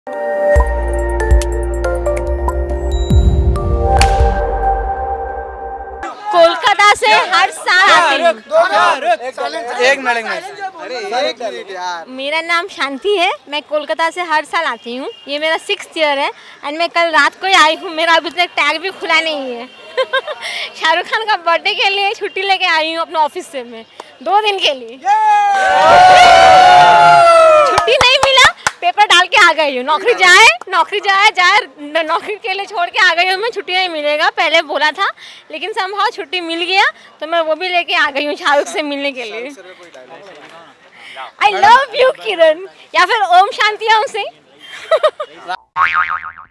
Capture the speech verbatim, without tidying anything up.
कोलकाता से हर साल आती हूँ। एक मिनट यार। मेरा नाम शांति है, मैं कोलकाता से हर साल आती हूँ। ये मेरा सिक्स्थ ईयर है एंड मैं कल रात को ही आई हूँ। मेरा अभी तक टैग भी खुला नहीं है। शाहरुख खान का बर्थडे के लिए छुट्टी लेके आई हूँ अपने ऑफिस से, मैं दो दिन के लिए। छुट्टी नहीं मिला, पेपर डाल के आ गई हूँ। नौकरी जाए नौकरी जाए जाए नौकरी के लिए छोड़ के आ गई हूँ मैं। छुट्टी नहीं मिलेगा, पहले बोला था, लेकिन समहाउ छुट्टी मिल गया तो मैं वो भी लेके आ गई हूँ शाहरुख से मिलने के लिए। आई लव यू किरण, या फिर ओम शांति ओम सिंह।